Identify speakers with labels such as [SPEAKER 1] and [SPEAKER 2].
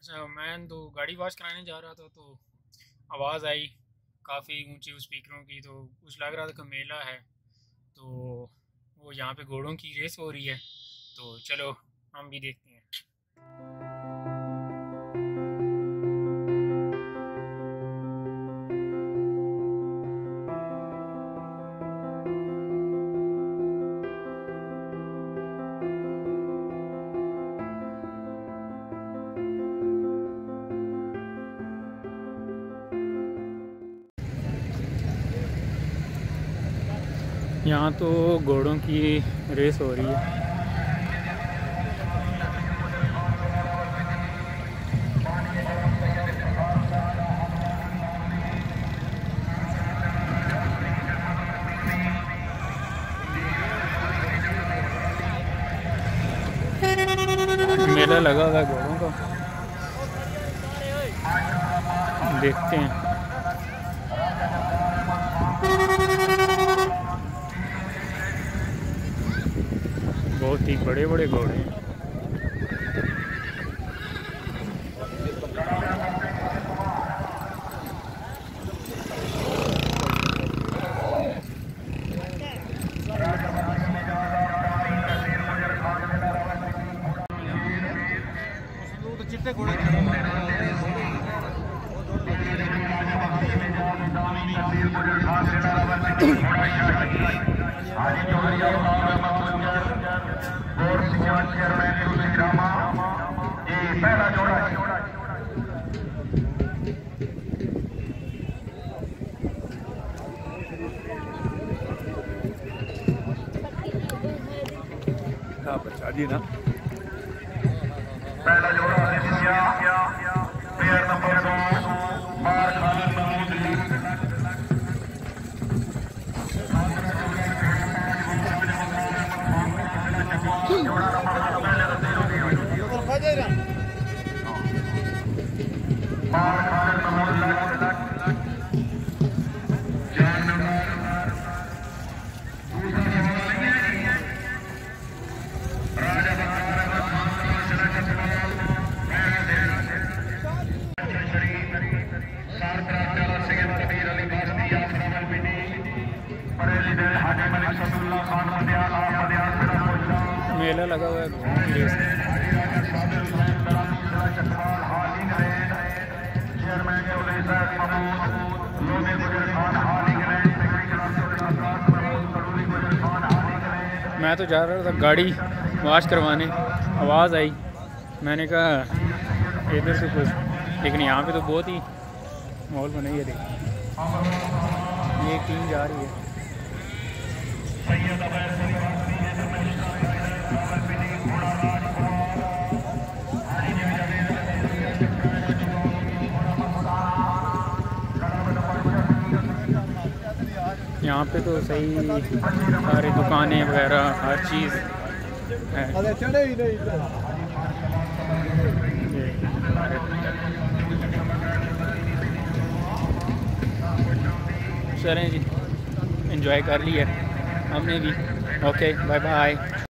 [SPEAKER 1] मैं तो गाड़ी वॉश कराने जा रहा था तो आवाज़ आई काफ़ी ऊंची स्पीकरों की, तो कुछ लग रहा था कि मेला है, तो वो यहाँ पे घोड़ों की रेस हो रही है, तो चलो हम भी देखते हैं। यहाँ तो घोड़ों की रेस हो रही है। मेला लगा हुआ है घोड़ों का, देखते हैं। बहुत ही बड़े बड़े घोड़े हैं। चिट्टे घोड़े बचा दी ना। पहला जोड़ा नंबर 2 मेला लगा हुआ है। मैं तो जा रहा था गाड़ी वॉश करवाने, आवाज़ आई, मैंने कहा इधर से कुछ, लेकिन यहाँ पे तो बहुत ही माहौल बना है। देखिए ये टीम जा रही है। यहाँ पे तो सही सारी दुकानें वगैरह हर चीज़ है। चलें जी, एंजॉय कर लिया हमने भी। Okay, bye bye.